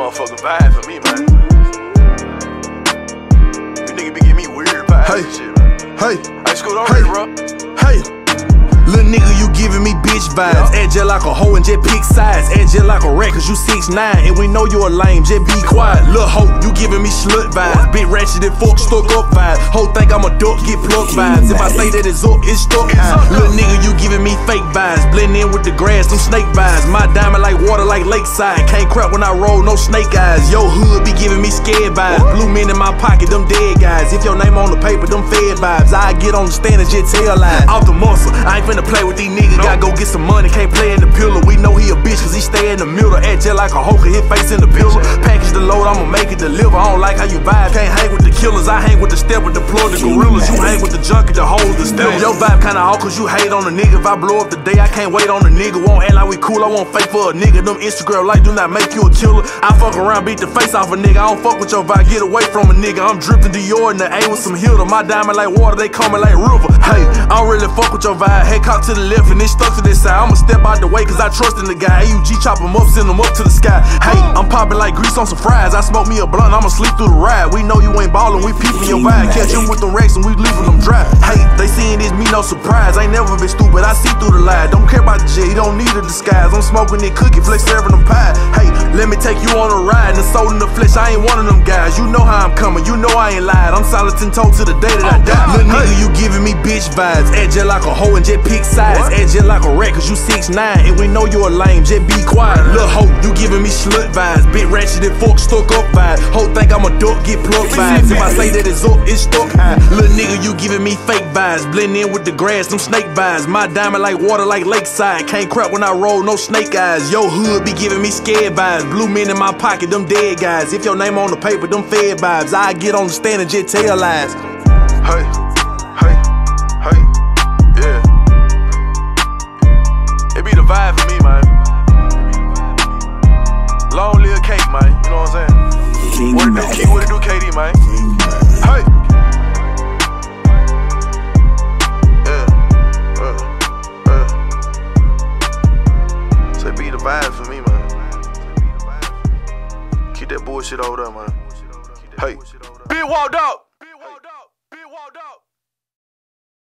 motherfucking vibe for me, man. You nigga be giving me weird vibes and shit, man. Hey, Scoot, I'm ready, bro. Hey. Lil' nigga, you giving me bitch vibes. Act just like a hoe and just pick sides. Act just like a rat, cause you 6'9", and we know you a lame, just be quiet. Lil' hoe, you giving me slut vibes. Big ratchet and fuck stuck up vibes. Hoe think I'm a duck, get plucked vibes. If I say that it's up, it's stuck high. Lil' nigga, you giving me fake vibes. Blend in with the grass, them snake vibes. My diamond like water like lakeside. Can't crap when I roll, no snake eyes. Yo hood be giving me scared vibes. Blue men in my pocket, them dead guys. If your name on the paper, them fed vibes. I get on the stand and just tell lies. Off the muscle, I ain't finna play with these niggas. Gotta go get some money, can't play in the pillar. We know he a bitch cause he stay in the middle. Act just like a hoe, hit face in the pillar. Package the load, I'ma make it deliver. I don't like how you vibe, can't hang with the killers. I hang with the step with deploy the gorillas. You hang with the junkie, the hoes, the stealers. Your vibe kinda off cause you hate on a nigga. If I blow up the day, I can't wait on a nigga. Won't act like we cool, I won't fake for a nigga. Them Instagram likes do not make you a killer. I fuck around, beat the face off a nigga. I don't fuck with your vibe, get away from a nigga. I'm dripping Dior in the A with some Hilda. My diamond like water, they coming like river. Hey, I don't really fuck with your vibe. Head cock to the left and it stuck to this side. I'ma step out the way cause I trust in the guy. AUG chop him up, send him up to the sky. Hey, I'm popping like grease on some fries. I smoke me a blunt, I'ma sleep through the ride. We know you ain't ballin', we peepin' your vibe. Catch him with them racks and we leaving them dry. Hey, they seeing this, me no surprise. Ain't never been stupid, I see through the lie. Don't care about the J, he don't need a disguise. I'm smoking that cookie, flex serving them pie. Hey, let me take you on a ride. And the soul in the flesh, I ain't one of them guys. You know how I'm coming, you know I ain't lied. I'm solid 10 toes to the day that I die. Lil' nigga, you giving me bitch vibes. Act just like a hoe and just pick sides. Act just like a rat cause you 6'9", and we know you a lame, just be quiet. Lil' hoe, you giving me slut vibes. Big ratchet and fuck stuck up vibes. Hoe think I'm a duck, get plucked vibes. If I say that it's up, it's stuck high. Lil' nigga, you giving me fake vibes. Blend in with the grass, them snake vibes. My diamond like water like lakeside. Can't crap when I roll, no snake eyes. Yo hood be giving me scared vibes. Blue men in my pocket, them dead guys. If your name on the paper, them fed vibes. I get on the stand and just tell lies. Hey, hey, hey, yeah. It be the vibe for me, man. Long live cake, man. You know what I'm saying? What it do, Key? What it do, KD, man? Hey. So it be the vibe for me, man. Keep that bullshit over there, man.